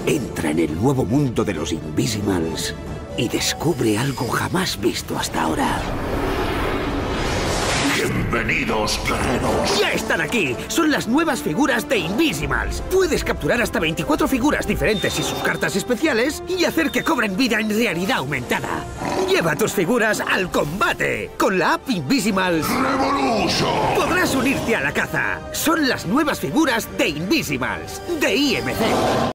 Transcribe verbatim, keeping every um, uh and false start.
Entra en el nuevo mundo de los Invisimals y descubre algo jamás visto hasta ahora. Bienvenidos, guerreros. ¡Ya están aquí! Son las nuevas figuras de Invisimals. Puedes capturar hasta veinticuatro figuras diferentes y sus cartas especiales y hacer que cobren vida en realidad aumentada. Lleva tus figuras al combate. Con la app Invisimals ¡Revolution! podrás unirte a la caza. Son las nuevas figuras de Invisimals, de I M C.